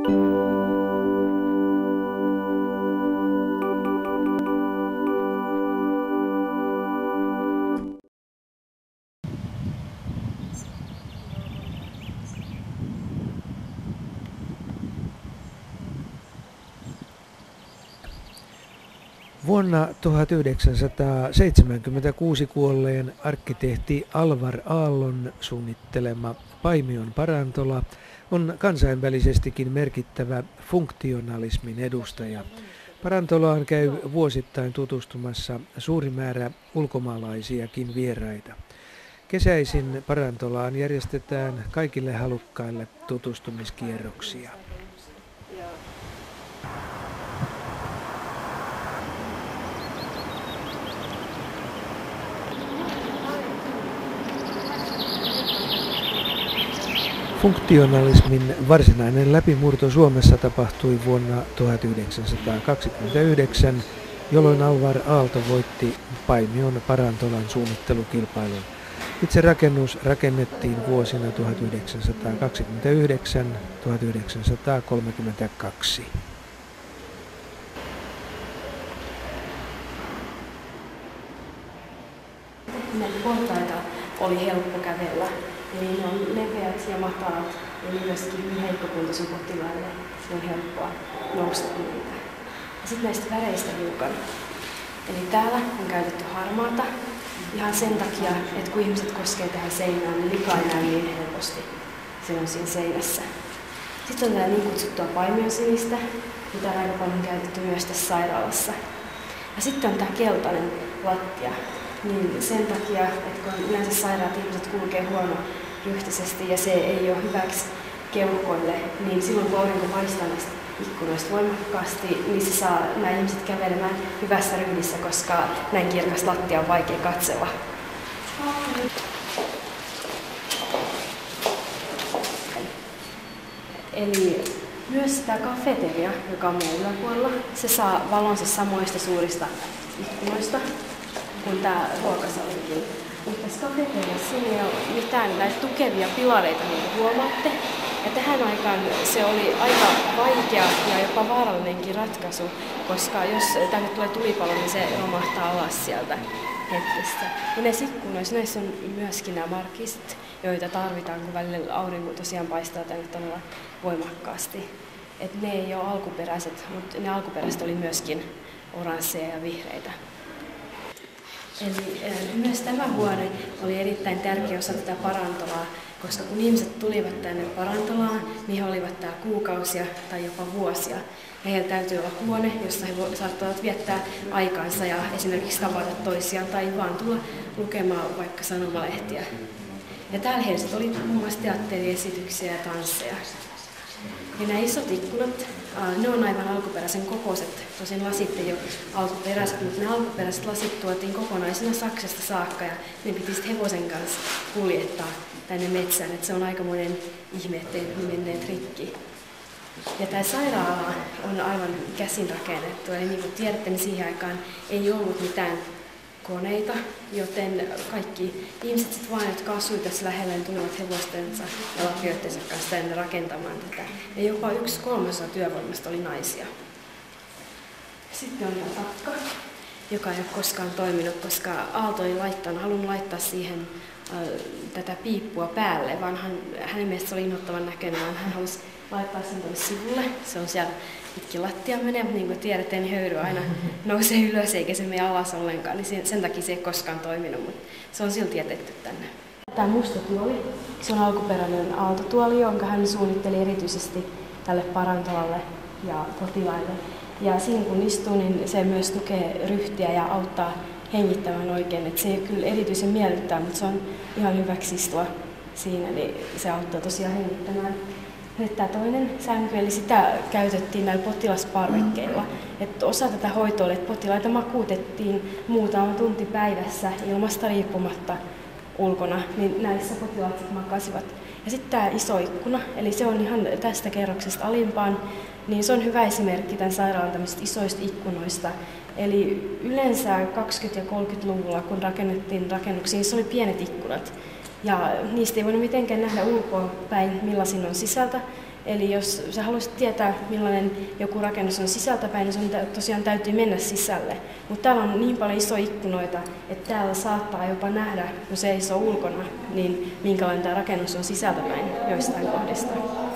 Vuonna 1976 kuolleen arkkitehti Alvar Aallon suunnittelema Paimion parantola on kansainvälisestikin merkittävä funktionalismin edustaja. Parantolaan käy vuosittain tutustumassa suuri määrä ulkomaalaisiakin vieraita. Kesäisin parantolaan järjestetään kaikille halukkaille tutustumiskierroksia. Funktionalismin varsinainen läpimurto Suomessa tapahtui vuonna 1929, jolloin Alvar Aalto voitti Paimion parantolan suunnittelukilpailun. Itse rakennus rakennettiin vuosina 1929–1932. Näitä portaita oli helppo kävellä. Eli ne on leveät ja matalat ja myöskin heikkokuntoisen potilaille on helppoa nousta niitä. Ja sitten näistä väreistä hiukan. Eli täällä on käytetty harmaata ihan sen takia, että kun ihmiset koskee tähän seinään, niin lika ei näy niin helposti silloin siinä seinässä. Sitten on tää niin kutsuttua Paimion sinistä, mitä on aika paljon käytetty myös tässä sairaalassa. Ja sitten on tää keltainen lattia. Niin sen takia, että kun yleensä sairaat ihmiset kulkee huonoryhtisesti ja se ei ole hyväksi keuhkoille, niin silloin kun aurinko paistaa näistä ikkunoista voimakkaasti, niin se saa nämä ihmiset kävelemään hyvässä ryhdissä, koska näin kirkas lattia on vaikea katsella. Eli myös tämä kafeteria, joka on meidän yläpuolella, se saa valonsa samoista suurista ikkunoista kuin tämä ruokasalikin. Mutta tässä kafeteriassa ei ole mitään näitä tukevia pilareita, niin kuin huomaatte. Ja tähän aikaan se oli aika vaikea ja jopa vaarallinenkin ratkaisu, koska jos tänne tulee tulipalo, niin se romahtaa alas sieltä hetkestä. Ja näissä ikkunoissa, näissä on myöskin nämä markisit, joita tarvitaan, kun välillä aurinko tosiaan paistaa tänne todella voimakkaasti. Et ne ei ole alkuperäiset, mutta ne alkuperäiset oli myöskin oransseja ja vihreitä. Eli myös tämä huone oli erittäin tärkeä osa tätä parantolaa, koska kun ihmiset tulivat tänne parantolaan, niin he olivat täällä kuukausia tai jopa vuosia. Ja heillä täytyy olla huone, jossa he saattavat viettää aikaansa ja esimerkiksi tavata toisiaan tai vaan tulla lukemaan vaikka sanomalehtiä. Ja täällä heillä oli muun muassa teatteriesityksiä ja tansseja. Ja nämä isot ikkunat, ne on aivan alkuperäisen kokoiset. Tosin lasit ei ole alkuperäiset, mutta nämä alkuperäiset lasit tuotiin kokonaisena Saksasta saakka ja ne piti sitten hevosen kanssa kuljettaa tänne metsään. Et se on aikamoinen ihme, ettei ne menneet rikki. Ja tämä sairaala on aivan käsin rakennettu. Eli niin kuin tiedätte, niin siihen aikaan ei ollut mitään koneita, joten kaikki ihmiset sit vaan, jotka asuivat tässä lähellä, niin tulivat hevostensa ja lapioittensa kanssa tänne rakentamaan tätä. Ja jopa 1/3 työvoimasta oli naisia. Sitten on tämä takka, joka ei ole koskaan toiminut, koska Aalto ei halunnut laittaa siihen tätä piippua päälle, vaan hänen mielestä se oli inhottavan näköinen. Hän halusi laittaa sen tuonne sivulle. Se on siellä pitkin lattia menee, mutta niin kuin tiedätte, niin höyry aina nousee ylös eikä se mene alas ollenkaan, niin sen takia se ei koskaan toiminut, mutta se on silti jätetty tänne. Tämä musta tuoli, se on alkuperäinen Aalto-tuoli, jonka hän suunnitteli erityisesti tälle parantolalle ja potilaille. Ja siinä kun istuu, niin se myös tukee ryhtiä ja auttaa hengittämään oikein. Et se ei kyllä erityisen miellyttää, mutta se on ihan hyväksi istua siinä, niin se auttaa tosiaan hengittämään. Nyt tämä toinen sänky, eli sitä käytettiin näillä potilasparvekkeilla. Että osa tätä hoitoa oli, että potilaita makuutettiin muutama tunti päivässä ilmasta riippumatta ulkona, niin näissä potilaat makasivat. Ja sitten tämä iso ikkuna, eli se on ihan tästä kerroksesta alimpaan, niin se on hyvä esimerkki tämän sairaalan tämmöisistä isoista ikkunoista. Eli yleensä 20- ja 30-luvulla, kun rakennettiin rakennuksia, niin se oli pienet ikkunat. Ja niistä ei voinut mitenkään nähdä ulkoa päin, millaisin on sisältä. Eli jos sä haluaisit tietää, millainen joku rakennus on sisältäpäin, niin sun tosiaan täytyy mennä sisälle. Mutta täällä on niin paljon isoja ikkunoita, että täällä saattaa jopa nähdä, kun seisoo ulkona, niin minkälainen tämä rakennus on sisältäpäin joistain kohdista.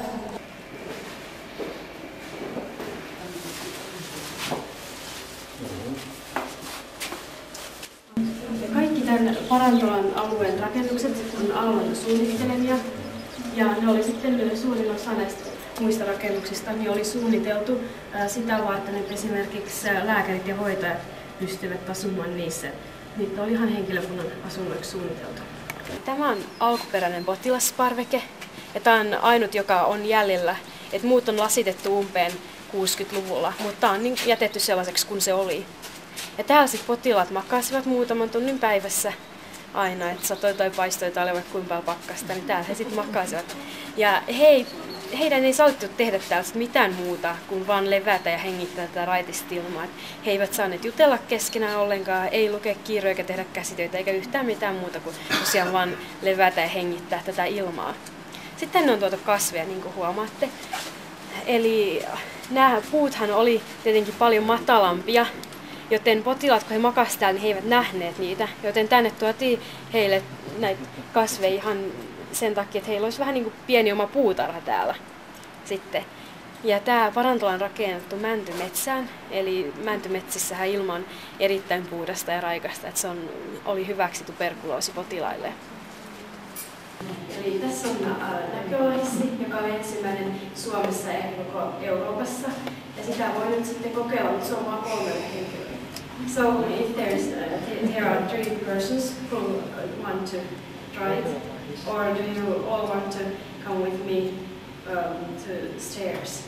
Kaikki tämän Parantolan alueen rakennukset on alueen suunnittelemia. Ja ne oli sitten suurin osa näistä muista rakennuksista, niin oli suunniteltu sitä varten, että esimerkiksi lääkärit ja hoitajat pystyvät asumaan niissä. Niitä oli ihan henkilökunnan asunnoiksi suunniteltu. Tämä on alkuperäinen potilasparveke ja tämä on ainut, joka on jäljellä. Et muut on lasitettu umpeen 60-luvulla, mutta tämä on jätetty sellaiseksi kuin se oli. Ja täällä sitten potilaat makasivat muutaman tunnin päivässä aina, että satoi tai paistoi tai oli vaikka kuinka paljon pakkasta, niin täällä he sitten makasivat. Ja heidän ei sallittu tehdä täällä mitään muuta kuin vaan levätä ja hengittää tätä raitista ilmaa. He eivät saaneet jutella keskenään ollenkaan, ei lukea kirjoja eikä tehdä käsitöitä eikä yhtään mitään muuta kuin tosiaan vaan levätä ja hengittää tätä ilmaa. Sitten tänne on tuotu kasveja, niin kuin huomaatte. Eli nämä puuthan oli tietenkin paljon matalampia, joten potilaat, kun he makasivat täällä, niin he eivät nähneet niitä. Joten tänne tuotiin heille näitä kasveja ihan sen takia, että heillä olisi vähän niin kuin pieni oma puutarha täällä sitten. Ja tämä Parantola on rakennettu mäntymetsään, eli mäntymetsissä ilma on erittäin puhdasta ja raikasta, että se oli hyväksi tuberkuloosipotilaille. Eli tässä on näkölahissi, joka oli ensimmäinen Suomessa ja koko Euroopassa. Ja sitä voi nyt sitten kokeilla, mutta se on vain 3 henkilöä. So if there are 3 persons who want to try it, or do you all want to come with me to stairs?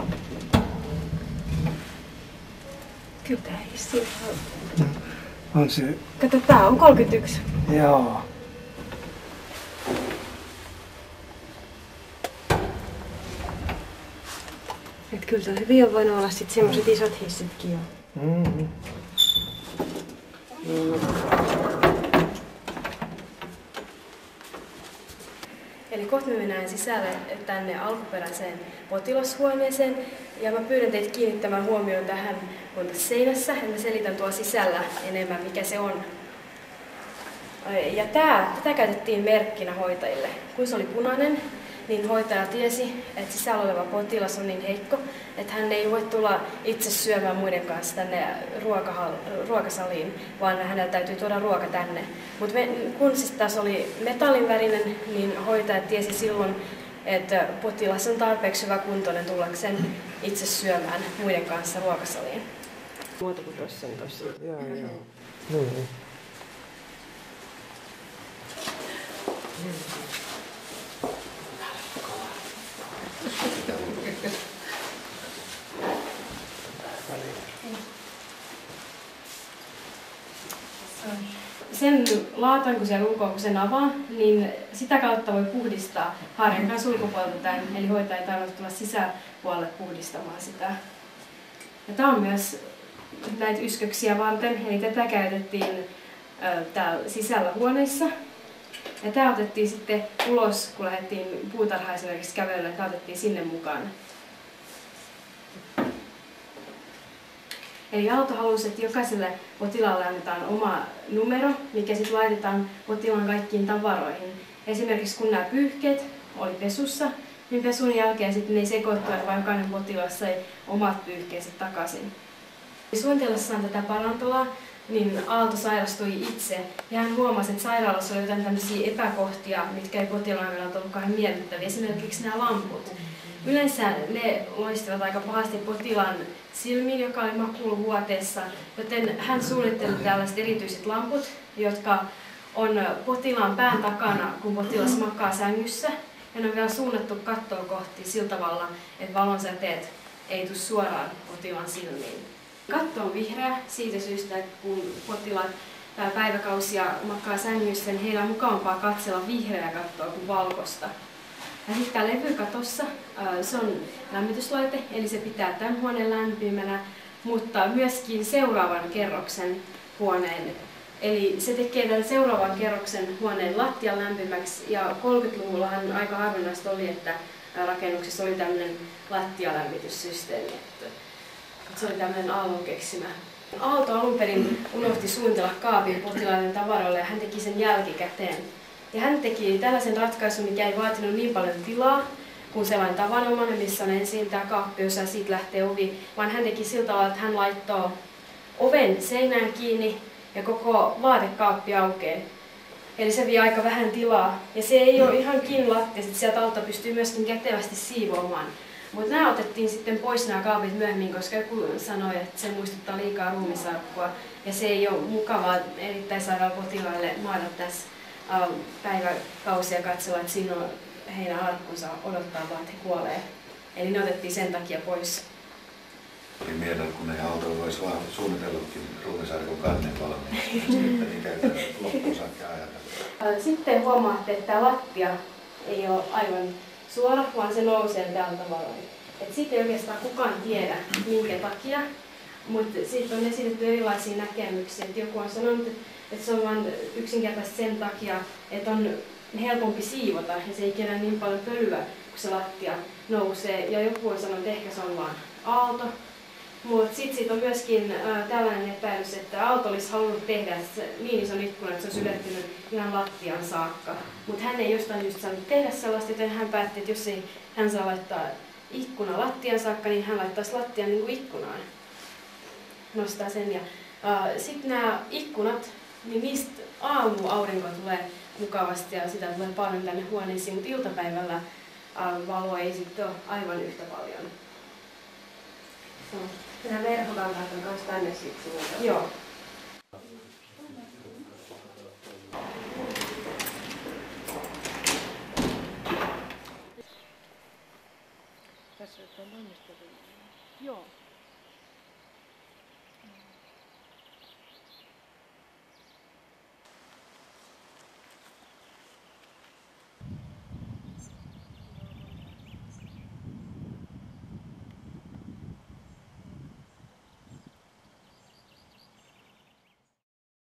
Kyllä tämä ei siinä on se. Kato, tää on 31. Joo. Et kyllä täällä hyvin on voinut olla sit semmoset isot hissitkin jo. Mm-hmm. Eli kohta me mennään sisälle tänne alkuperäiseen potilashuoneeseen. Ja mä pyydän teitä kiinnittämään huomioon tähän seinässä, ja mä selitän tuolla sisällä enemmän, mikä se on. Ja tätä käytettiin merkkinä hoitajille. Kun se oli punainen, niin hoitaja tiesi, että sisällä oleva potilas on niin heikko, että hän ei voi tulla itse syömään muiden kanssa tänne ruokasaliin, vaan hänellä täytyy tuoda ruoka tänne. Mutta kun siis tässä oli metallinvärinen, niin hoitaja tiesi silloin, että potilas on tarpeeksi hyvä kuntoinen tullakseen itse syömään muiden kanssa ruokasaliin. Muuta kuin tuossa. Joo. Niin. Sen laatan, kun siellä ulkoa, kun sen avaa, niin sitä kautta voi puhdistaa harjan kanssa ulkopuolelta tämän, eli hoitaja ei tarvitse tulla sisäpuolelle puhdistamaan sitä. Ja tämä on myös näitä ysköksiä varten, eli tätä käytettiin täällä sisällä huoneissa. Ja tämä otettiin sitten ulos, kun lähdettiin puutarhaan esimerkiksi kävelylle, että otettiin sinne mukaan. Eli Aalto halusi, että jokaiselle potilaalle annetaan oma numero, mikä sitten laitetaan potilaan kaikkiin tavaroihin. Esimerkiksi kun nämä pyyhkeet oli pesussa, niin pesun jälkeen sitten ne ei sekoittuneet, vaan jokainen potilas sai omat pyyhkeensä takaisin. Suunnitellessaan tätä Parantolaa, niin Aalto sairastui itse ja hän huomasi, että sairaalassa oli jotain tämmöisiä epäkohtia, mitkä ei potilaan kannalta ollut kauhean miellyttäviä. Esimerkiksi nämä lamput. Yleensä ne loistivat aika pahasti potilaan silmiin, joka oli makuuluvuoteessa, joten hän suunnitteli tällaiset erityiset lamput, jotka on potilaan pään takana, kun potilas makaa sängyssä. Ja ne on vielä suunnattu kattoa kohti sillä tavalla, että valonsäteet ei tule suoraan potilaan silmiin. Katto on vihreä siitä syystä, että kun potilaat päiväkausia makaa sängyssä, niin heillä on mukavampaa katsella vihreää kattoa kuin valkoista. Ja sitten tämä levy katossa, se on lämmityslaite, eli se pitää tämän huoneen lämpimänä, mutta myöskin seuraavan kerroksen huoneen Eli se tekee tämän seuraavan kerroksen huoneen lattian lämpimäksi ja 30-luvullahan aika harvinaista oli, että rakennuksessa oli tämmöinen lattialämmityssysteemi. Että se oli tämmöinen Aallon keksimä. Aalto alun perin unohti suunnitella kaapin potilaiden tavaroille ja hän teki sen jälkikäteen. Ja hän teki tällaisen ratkaisun, mikä ei vaatinut niin paljon tilaa kuin sellainen tavanomainen, missä on ensin tämä kaappiosa ja siitä lähtee ovi, vaan hän teki sillä tavalla, että hän laittoi oven seinään kiinni ja koko vaatekaappi aukeaa. Eli se vie aika vähän tilaa. Ja se ei ole ihan kiinni lattiasta, että sieltä alta pystyy myöskin kätevästi siivoamaan. Mutta nämä otettiin sitten pois nämä kaapit myöhemmin, koska joku sanoi, että se muistuttaa liikaa ruumisarkkua. Ja se ei ole mukavaa erittäin sairaalle potilaille maata tässä päiväkausia katsella, että siinä on heidän arkkunsa odottaa vaan, että he kuolee. Eli ne otettiin sen takia pois. Oli mielellä, kun ei autolla olisi vaan suunnitellutkin ruumisarkun kannen valmiiksi, että niin käytetään loppuun saakka ajatella. Sitten huomaatte, että tämä lattia ei ole aivan suora, vaan se nousee tällä tavalla. Siitä ei oikeastaan kukaan tiedä, minkä takia, mutta siitä on esitetty erilaisia näkemyksiä. Joku on sanonut, että se on vain yksinkertaisesti sen takia, että on helpompi siivota ja se ei kerää niin paljon pölyä, kun se lattia nousee. Ja joku on sanonut, että ehkä se on vain aalto. Mutta sitten siitä on myöskin tällainen epäilys, että Aalto olisi halunnut tehdä niin ison ikkunan, että se olisi ylettynyt ihan lattian saakka. Mutta hän ei jostain syystä saanut tehdä sellaista, joten hän päätti, että jos ei hän saa laittaa ikkuna lattian saakka, niin hän laittaisi lattian niin kuin ikkunaan. Nostaa sen. Ja sitten nämä ikkunat, niin niistä aamuaurinko tulee mukavasti ja sitä tulee paljon tänne huoneisiin, mutta iltapäivällä valoa ei sitten ole aivan yhtä paljon. Nämä verhokankaat on myös tänne sitten. Joo. Tässä on valmisteltu. Joo.